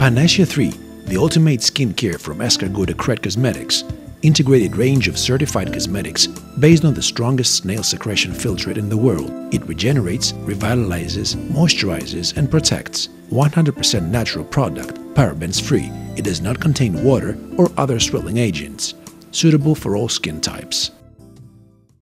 Panacea 3, the ultimate skincare from Escargot de Crete Cosmetics, integrated range of certified cosmetics based on the strongest snail secretion filtrate in the world. It regenerates, revitalizes, moisturizes, and protects. 100% natural product, parabens-free. It does not contain water or other swelling agents. Suitable for all skin types.